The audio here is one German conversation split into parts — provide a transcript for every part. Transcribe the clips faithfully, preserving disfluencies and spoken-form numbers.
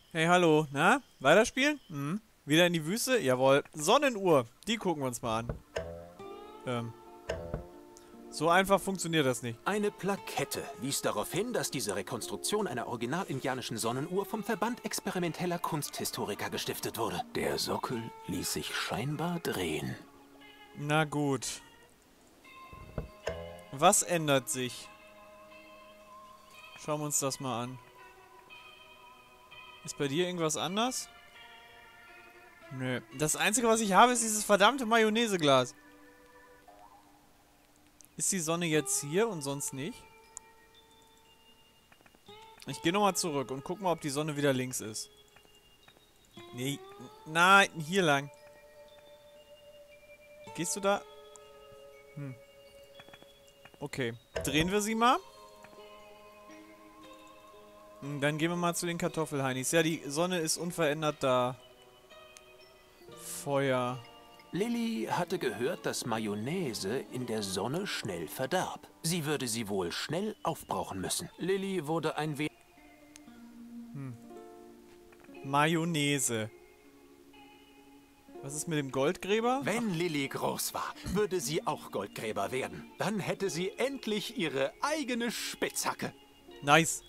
Hey, hallo. Na? Weiterspielen? Hm? Wieder in die Wüste? Jawohl. Sonnenuhr. Die gucken wir uns mal an. Ähm. So einfach funktioniert das nicht. Eine Plakette wies darauf hin, dass diese Rekonstruktion einer original-indianischen Sonnenuhr vom Verband experimenteller Kunsthistoriker gestiftet wurde. Der Sockel ließ sich scheinbar drehen. Na gut. Was ändert sich? Schauen wir uns das mal an. Ist bei dir irgendwas anders? Nö. Das Einzige, was ich habe, ist dieses verdammte Mayonnaiseglas. Ist die Sonne jetzt hier und sonst nicht? Ich gehe nochmal zurück und guck mal, ob die Sonne wieder links ist. Nee. Nein, hier lang. Gehst du da? Hm. Okay. Drehen wir sie mal. Dann gehen wir mal zu den Kartoffelheinis. Ja, die Sonne ist unverändert da. Feuer. Lilly hatte gehört, dass Mayonnaise in der Sonne schnell verdarb. Sie würde sie wohl schnell aufbrauchen müssen. Lilly wurde ein wenig... Hm. Mayonnaise. Was ist mit dem Goldgräber? Wenn Lilly groß war, würde sie auch Goldgräber werden. Dann hätte sie endlich ihre eigene Spitzhacke. Nice.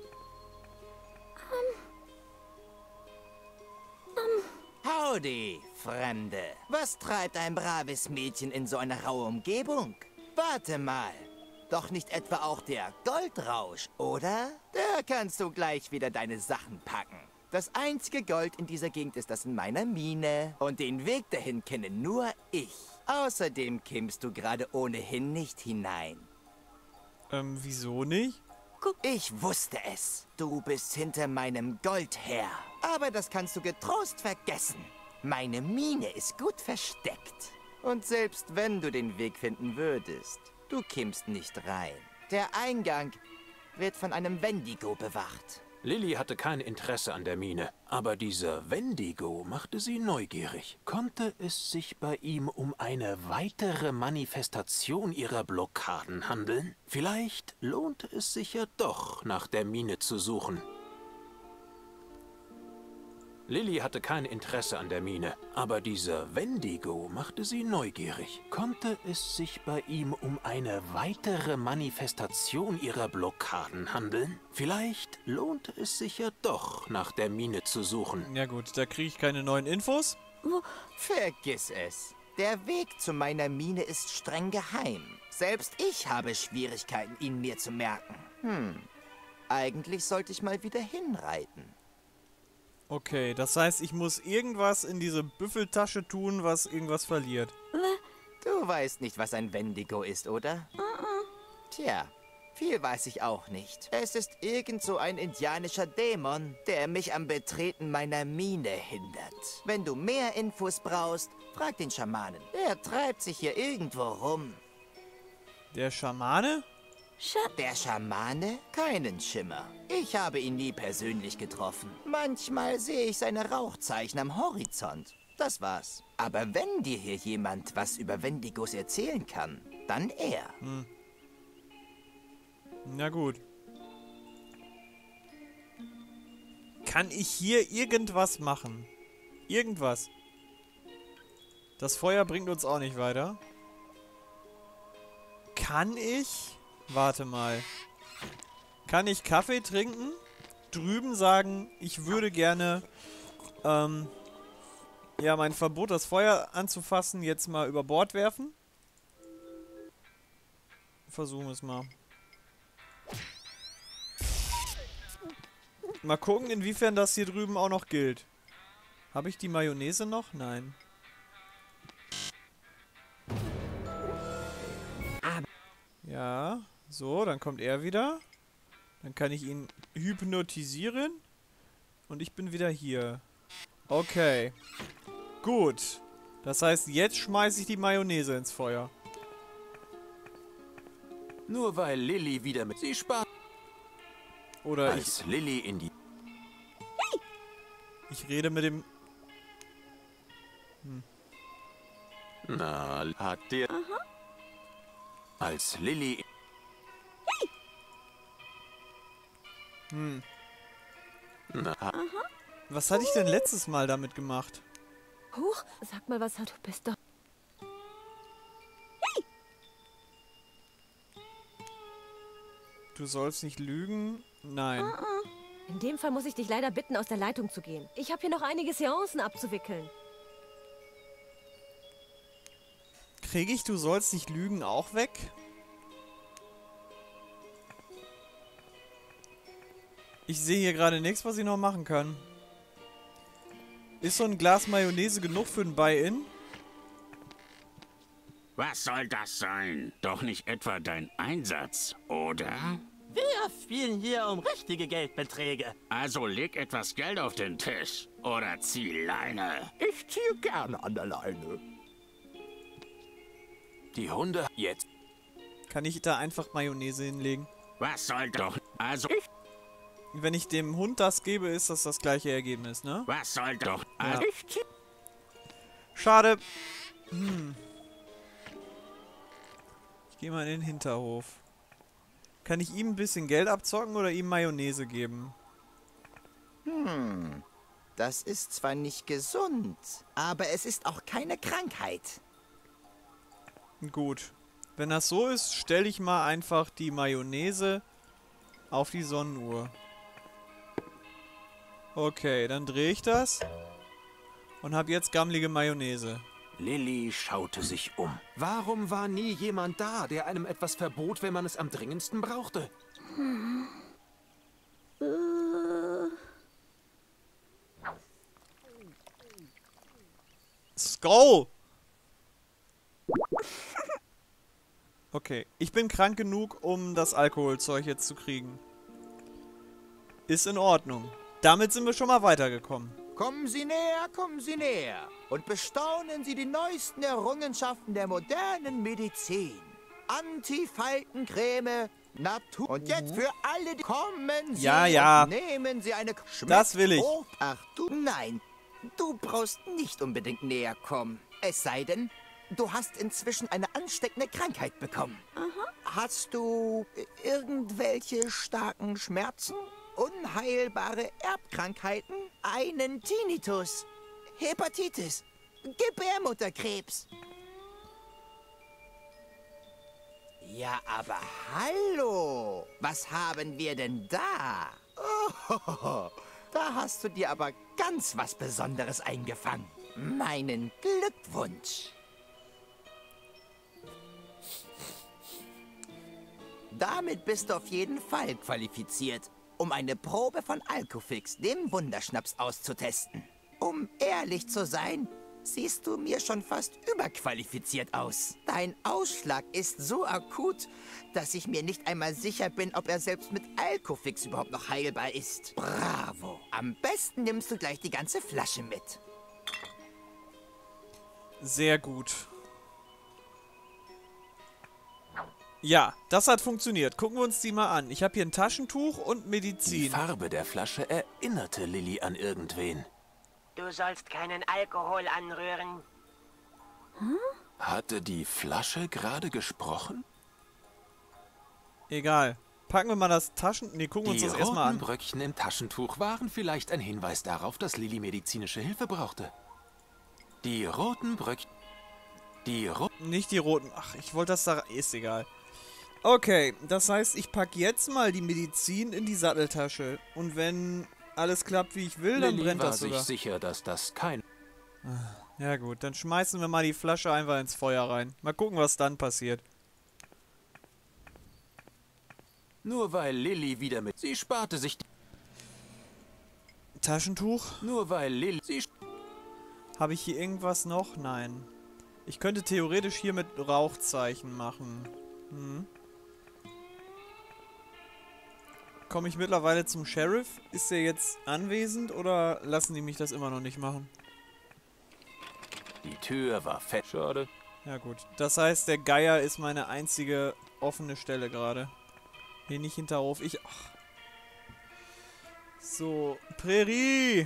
Howdy, Fremde. Was treibt ein braves Mädchen in so einer rauen Umgebung? Warte mal. Doch nicht etwa auch der Goldrausch, oder? Da kannst du gleich wieder deine Sachen packen. Das einzige Gold in dieser Gegend ist das in meiner Mine. Und den Weg dahin kenne nur ich. Außerdem kimmst du gerade ohnehin nicht hinein. Ähm, wieso nicht? Ich wusste es. Du bist hinter meinem Gold her. Aber das kannst du getrost vergessen. Meine Mine ist gut versteckt. Und selbst wenn du den Weg finden würdest, du kimmst nicht rein. Der Eingang wird von einem Wendigo bewacht. Lilly hatte kein Interesse an der Mine, aber dieser Wendigo machte sie neugierig. Konnte es sich bei ihm um eine weitere Manifestation ihrer Blockaden handeln? Vielleicht lohnte es sich ja doch, nach der Mine zu suchen. Lilly hatte kein Interesse an der Mine, aber dieser Wendigo machte sie neugierig. Konnte es sich bei ihm um eine weitere Manifestation ihrer Blockaden handeln? Vielleicht lohnte es sich ja doch, nach der Mine zu suchen. Ja gut, da kriege ich keine neuen Infos. Vergiss es. Der Weg zu meiner Mine ist streng geheim. Selbst ich habe Schwierigkeiten, ihn mir zu merken. Hm, eigentlich sollte ich mal wieder hinreiten. Okay, das heißt, ich muss irgendwas in diese Büffeltasche tun, was irgendwas verliert. Du weißt nicht, was ein Wendigo ist, oder? Tja, viel weiß ich auch nicht. Es ist irgend so ein indianischer Dämon, der mich am Betreten meiner Mine hindert. Wenn du mehr Infos brauchst, frag den Schamanen. Er treibt sich hier irgendwo rum. Der Schamane? Der Schamane? Keinen Schimmer. Ich habe ihn nie persönlich getroffen. Manchmal sehe ich seine Rauchzeichen am Horizont. Das war's. Aber wenn dir hier jemand was über Wendigos erzählen kann, dann er. Hm. Na gut. Kann ich hier irgendwas machen? Irgendwas. Das Feuer bringt uns auch nicht weiter. Kann ich... Warte mal. Kann ich Kaffee trinken? Drüben sagen, ich würde gerne, ähm, ja, mein Verbot, das Feuer anzufassen, jetzt mal über Bord werfen? Versuchen wir es mal. Mal gucken, inwiefern das hier drüben auch noch gilt. Habe ich die Mayonnaise noch? Nein. Ja, so, dann kommt er wieder. Dann kann ich ihn hypnotisieren. Und ich bin wieder hier. Okay. Gut. Das heißt, jetzt schmeiße ich die Mayonnaise ins Feuer. Nur weil Lilly wieder mit sie sprach. Oder Als ich, Lilly in die... ich rede mit dem... Hm. Na, hat der... Als Lilly... Hm. Na, ha- Was hatte ich denn letztes Mal damit gemacht? Huch, sag mal, was hat du bist doch... Du sollst nicht lügen? Nein. In dem Fall muss ich dich leider bitten, aus der Leitung zu gehen. Ich habe hier noch einige Seancen abzuwickeln. Kriege ich Du sollst nicht lügen auch weg? Ich sehe hier gerade nichts, was ich noch machen kann. Ist so ein Glas Mayonnaise genug für ein Buy-in? Was soll das sein? Doch nicht etwa dein Einsatz, oder? Wir spielen hier um richtige Geldbeträge. Also leg etwas Geld auf den Tisch. Oder zieh Leine. Ich ziehe gerne an der Leine. Die Hunde jetzt. Kann ich da einfach Mayonnaise hinlegen? Was soll doch... Also... Ich, Wenn ich dem Hund das gebe, ist das das gleiche Ergebnis, ne? Was soll doch... Ja. Also, ich ziehe... Schade. Hm. Ich gehe mal in den Hinterhof. Kann ich ihm ein bisschen Geld abzocken oder ihm Mayonnaise geben? Hm, das ist zwar nicht gesund, aber es ist auch keine Krankheit. Gut. Wenn das so ist, stelle ich mal einfach die Mayonnaise auf die Sonnenuhr. Okay, dann drehe ich das und habe jetzt gammelige Mayonnaise. Lilly schaute sich um. Warum war nie jemand da, der einem etwas verbot, wenn man es am dringendsten brauchte? Skull! Okay, ich bin krank genug, um das Alkoholzeug jetzt zu kriegen. Ist in Ordnung. Damit sind wir schon mal weitergekommen. Kommen Sie näher, kommen Sie näher und bestaunen Sie die neuesten Errungenschaften der modernen Medizin. Antifaltencreme, Natur... Und jetzt für alle, die kommen Sie Ja, ja. und nehmen Sie eine... Das will ich. Oh, ach du... Nein, du brauchst nicht unbedingt näher kommen. Es sei denn, du hast inzwischen eine ansteckende Krankheit bekommen. Hast du irgendwelche starken Schmerzen? Unheilbare Erbkrankheiten? Einen Tinnitus? Hepatitis? Gebärmutterkrebs? Ja, aber hallo! Was haben wir denn da? Oh, da hast du dir aber ganz was Besonderes eingefangen. Meinen Glückwunsch! Damit bist du auf jeden Fall qualifiziert, um eine Probe von Alkofix, dem Wunderschnaps, auszutesten. Um ehrlich zu sein, siehst du mir schon fast überqualifiziert aus. Dein Ausschlag ist so akut, dass ich mir nicht einmal sicher bin, ob er selbst mit Alkofix überhaupt noch heilbar ist. Bravo! Am besten nimmst du gleich die ganze Flasche mit. Sehr gut. Ja, das hat funktioniert. Gucken wir uns die mal an. Ich habe hier ein Taschentuch und Die Medizin. Farbe der Flasche erinnerte Lilly an irgendwen. Du sollst keinen Alkohol anrühren. Hatte die Flasche gerade gesprochen? Egal. Packen wir mal das Taschen... Ne, gucken wir uns Die das erstmal roten an. Bröckchen im Taschentuch waren vielleicht ein Hinweis darauf, dass Lilly medizinische Hilfe brauchte. Die roten Bröckchen... Die ro Nicht die roten. Ach, ich wollte das da... Ist egal. Okay, das heißt, ich packe jetzt mal die Medizin in die Satteltasche. Und wenn alles klappt, wie ich will, dann Lilly brennt war das sich sogar. sicher, dass das kein... Ja gut, dann schmeißen wir mal die Flasche einfach ins Feuer rein. Mal gucken, was dann passiert. Nur weil Lilly wieder mit... Sie sparte sich... Taschentuch? Nur weil Lilly... Sie... Habe ich hier irgendwas noch? Nein. Ich könnte theoretisch hier mit Rauchzeichen machen. Hm. Komme ich mittlerweile zum Sheriff? Ist er jetzt anwesend oder lassen die mich das immer noch nicht machen? Die Tür war fett. Schade. Ja gut. Das heißt, der Geier ist meine einzige offene Stelle gerade. Hier nicht Hinterhof. Ich... Ach. So. Prärie!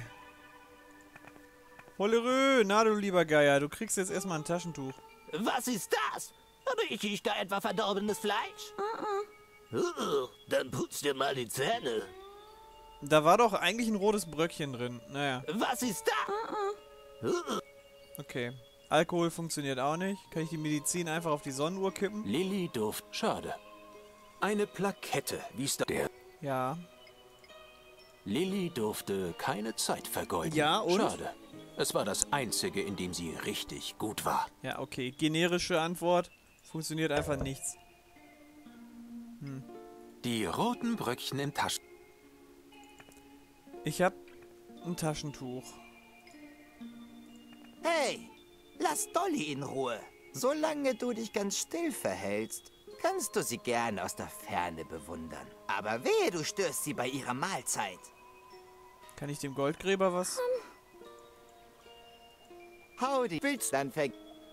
Hollerö! Na du lieber Geier, du kriegst jetzt erstmal ein Taschentuch. Was ist das? Rieche ich da etwa verdorbenes Fleisch? Uh -uh. Uh, dann putz dir mal die Zähne. Da war doch eigentlich ein rotes Bröckchen drin. Naja. Was ist da? Okay. Alkohol funktioniert auch nicht. Kann ich die Medizin einfach auf die Sonnenuhr kippen? Lilly durfte... Schade. Eine Plakette wies da... Der... Ja. Lilly durfte keine Zeit vergeuden. Ja, und? Schade. Es war das Einzige, in dem sie richtig gut war. Ja, okay. Generische Antwort. Funktioniert einfach nichts. Hm. Die roten Bröckchen im Taschen... Ich hab ein Taschentuch. Hey, lass Dolly in Ruhe. Solange du dich ganz still verhältst, kannst du sie gern aus der Ferne bewundern. Aber wehe, du störst sie bei ihrer Mahlzeit. Kann ich dem Goldgräber was... Howdy, willst du dann ver...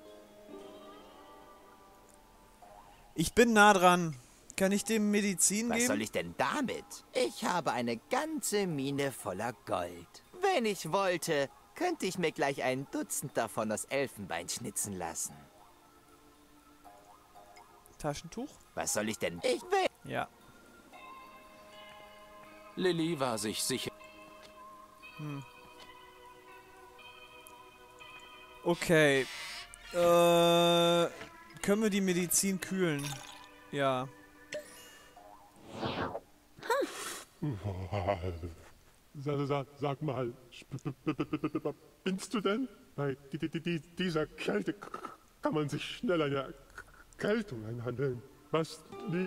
Ich bin nah dran. Kann ich dem Medizin Was geben? soll ich denn damit? Ich habe eine ganze Mine voller Gold. Wenn ich wollte, könnte ich mir gleich ein Dutzend davon aus Elfenbein schnitzen lassen. Taschentuch? Was soll ich denn? Ich will... Ja. Lilly war sich sicher... Hm. Okay. Äh... Können wir die Medizin kühlen? Ja. Sag, sag, sag mal, spinnst du denn? Bei die, die, die, dieser Kälte kann man sich schnell eine Erkältung einhandeln. Was, die,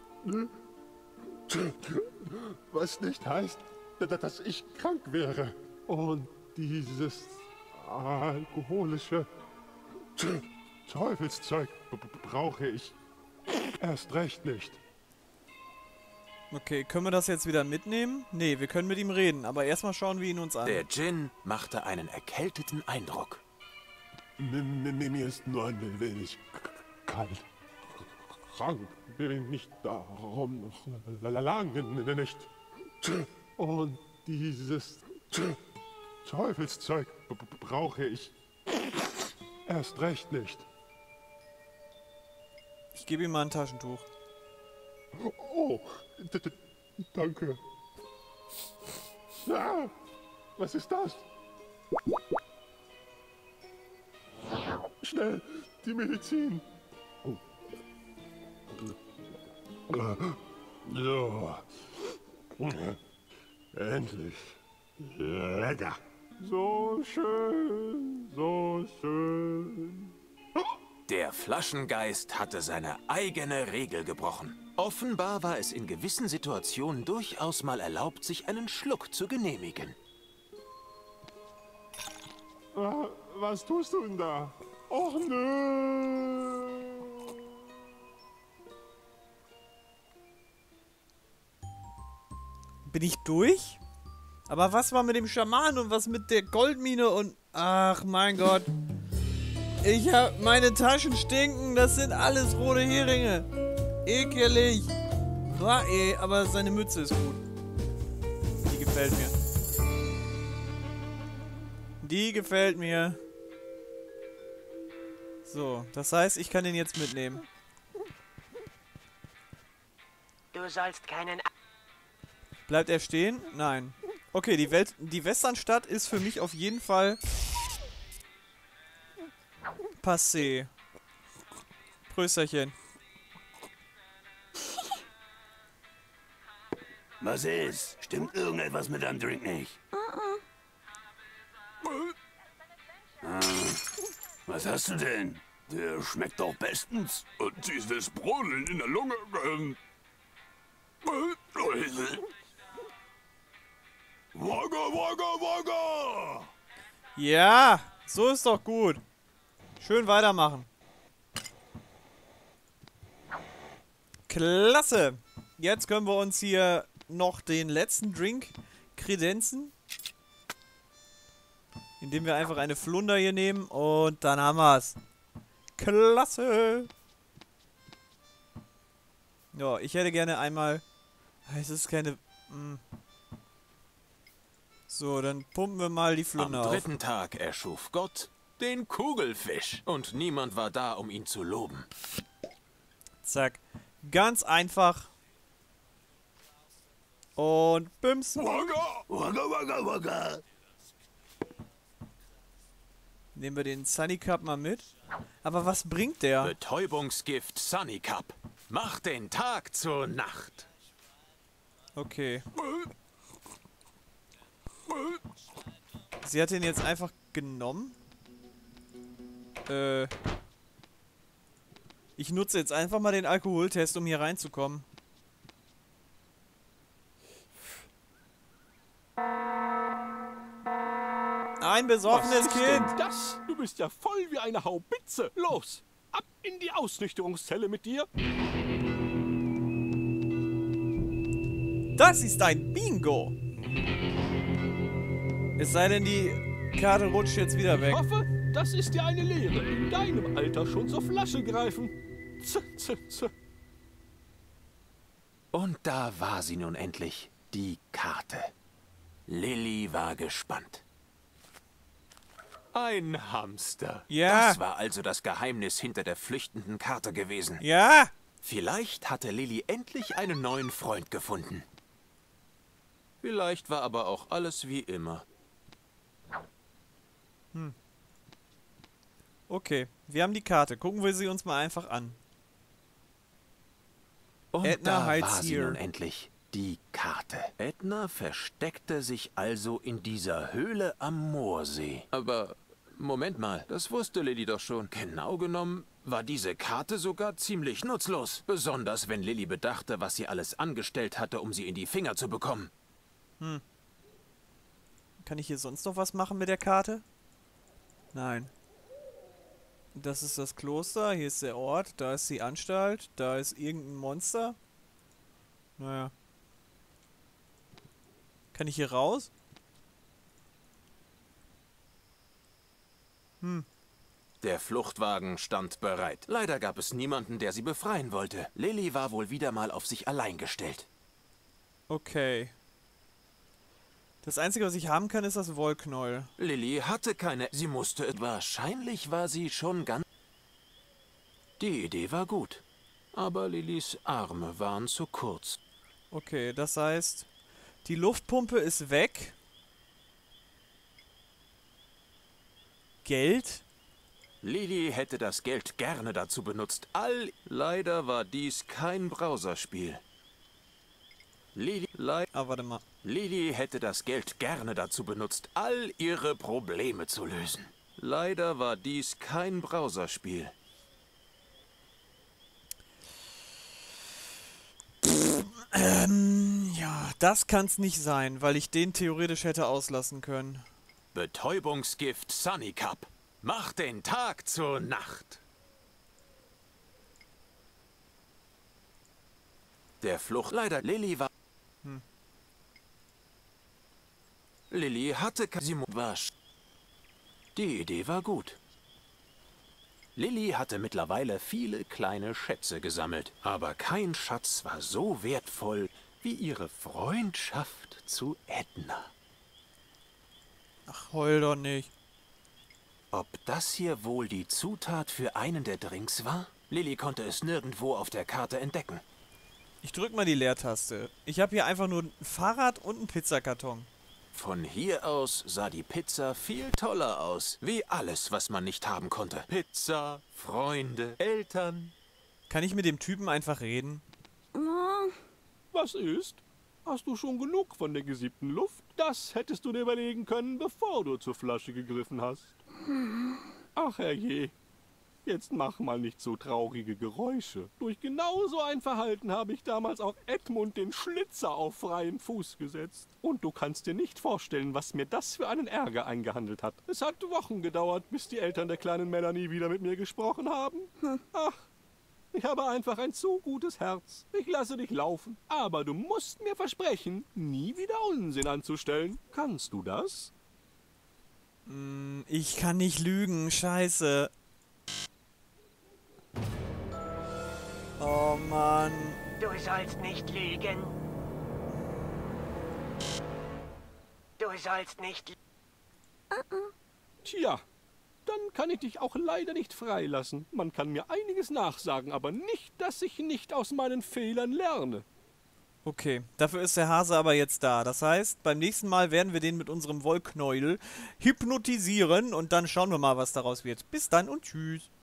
was nicht heißt, dass ich krank wäre. Und dieses alkoholische Teufelszeug brauche ich erst recht nicht. Okay, können wir das jetzt wieder mitnehmen? Nee, wir können mit ihm reden, aber erstmal schauen wir ihn uns an. Der Djinn machte einen erkälteten Eindruck. Mir ist nur ein wenig kalt. Krank bin ich darum noch lange nicht. Und dieses Teufelszeug brauche ich erst recht nicht. Ich gebe ihm mal ein Taschentuch. Oh, danke. Ah, was ist das? Schnell, die Medizin. Oh. So. Endlich. Lecker. So schön, so schön. Der Flaschengeist hatte seine eigene Regel gebrochen. Offenbar war es in gewissen Situationen durchaus mal erlaubt, sich einen Schluck zu genehmigen. Ah, was tust du denn da? Och nö. Bin ich durch? Aber was war mit dem Schaman und was mit der Goldmine und... Ach mein Gott. Ich hab... Meine Taschen stinken. Das sind alles rote Heringe. Ekelig. Boah, ey, aber seine Mütze ist gut. Die gefällt mir. Die gefällt mir. So, das heißt, ich kann den jetzt mitnehmen. Du sollst keinen... Bleibt er stehen? Nein. Okay, die Welt, die Westernstadt ist für mich auf jeden Fall passé. Prösterchen. Was ist? Stimmt irgendetwas mit deinem Drink nicht? Ah, was hast du denn? Der schmeckt doch bestens. Und dieses Brodeln in der Lunge... Ähm, Wagga, wagga, wagga! Ja, so ist doch gut. Schön weitermachen. Klasse. Jetzt können wir uns hier noch den letzten Drink kredenzen. Indem wir einfach eine Flunder hier nehmen und dann haben wir's. Klasse. Ja, ich hätte gerne einmal... Es ist keine... Mh. So, dann pumpen wir mal die Flunder Am auf. dritten Tag erschuf Gott den Kugelfisch. Und niemand war da, um ihn zu loben. Zack. Ganz einfach. Und Bims. Wagga, wagga, wagga, wagga. Nehmen wir den Sunny Cup mal mit. Aber was bringt der? Betäubungsgift Sunny Cup. Macht den Tag zur Nacht. Okay. Sie hat den jetzt einfach genommen. Äh. Ich nutze jetzt einfach mal den Alkoholtest, um hier reinzukommen. Ein besoffenes Was ist Kind! denn das? Du bist ja voll wie eine Haubitze. Los, ab in die Ausnüchterungszelle mit dir. Das ist ein Bingo! Es sei denn, die Karte rutscht jetzt wieder weg. Ich hoffe, das ist dir eine Lehre. In deinem Alter schon zur Flasche greifen. Z, z, z. Und da war sie nun endlich, die Karte. Lilly war gespannt. Ein Hamster. Ja. Das war also das Geheimnis hinter der flüchtenden Karte gewesen. Ja! Vielleicht hatte Lilly endlich einen neuen Freund gefunden. Vielleicht war aber auch alles wie immer. Hm. Okay, wir haben die Karte. Gucken wir sie uns mal einfach an. Und Edna da hides war sie here. nun endlich, die Karte. Edna versteckte sich also in dieser Höhle am Moorsee. Aber Moment mal, das wusste Lilly doch schon. Genau genommen war diese Karte sogar ziemlich nutzlos. Besonders wenn Lilly bedachte, was sie alles angestellt hatte, um sie in die Finger zu bekommen. Hm. Kann ich hier sonst noch was machen mit der Karte? Nein. Das ist das Kloster, hier ist der Ort, da ist die Anstalt, da ist irgendein Monster. Naja. Kann ich hier raus? Hm. Der Fluchtwagen stand bereit. Leider gab es niemanden, der sie befreien wollte. Lilly war wohl wieder mal auf sich allein gestellt. Okay. Das Einzige, was ich haben kann, ist das Wollknäuel. Lilly hatte keine... Sie musste... Wahrscheinlich war sie schon ganz... Die Idee war gut. Aber Lillys Arme waren zu kurz. Okay, das heißt, die Luftpumpe ist weg. Geld? Lilly hätte das Geld gerne dazu benutzt. All... Leider war dies kein Browserspiel. Lilly... Le Ah, warte mal. Lilly hätte das Geld gerne dazu benutzt, all ihre Probleme zu lösen. Leider war dies kein Browserspiel. Ähm, ja, das kann's nicht sein, weil ich den theoretisch hätte auslassen können. Betäubungsgift Sunny Cup. Macht den Tag zur Nacht. Der Flucht... Leider, Lilly war... Hm. Lilly hatte... Sie war... Die Idee war gut. Lilly hatte mittlerweile viele kleine Schätze gesammelt. Aber kein Schatz war so wertvoll wie ihre Freundschaft zu Edna. Ach, heul doch nicht. Ob das hier wohl die Zutat für einen der Drinks war? Lilly konnte es nirgendwo auf der Karte entdecken. Ich drück mal die Leertaste. Ich habe hier einfach nur ein Fahrrad und einen Pizzakarton. Von hier aus sah die Pizza viel toller aus. Wie alles, was man nicht haben konnte. Pizza, Freunde, Eltern. Kann ich mit dem Typen einfach reden? Was ist? Hast du schon genug von der gesiebten Luft? Das hättest du dir überlegen können, bevor du zur Flasche gegriffen hast. Ach herrje. Jetzt mach mal nicht so traurige Geräusche. Durch genau so ein Verhalten habe ich damals auch Edmund den Schlitzer auf freien Fuß gesetzt. Und du kannst dir nicht vorstellen, was mir das für einen Ärger eingehandelt hat. Es hat Wochen gedauert, bis die Eltern der kleinen Melanie wieder mit mir gesprochen haben. Ach, ich habe einfach ein zu gutes Herz. Ich lasse dich laufen. Aber du musst mir versprechen, nie wieder Unsinn anzustellen. Kannst du das? Hm, ich kann nicht lügen, scheiße. Oh Mann. Du sollst nicht lügen. Du sollst nicht... Tja, dann kann ich dich auch leider nicht freilassen. Man kann mir einiges nachsagen, aber nicht, dass ich nicht aus meinen Fehlern lerne. Okay, dafür ist der Hase aber jetzt da. Das heißt, beim nächsten Mal werden wir den mit unserem Wollknäuel hypnotisieren und dann schauen wir mal, was daraus wird. Bis dann und tschüss.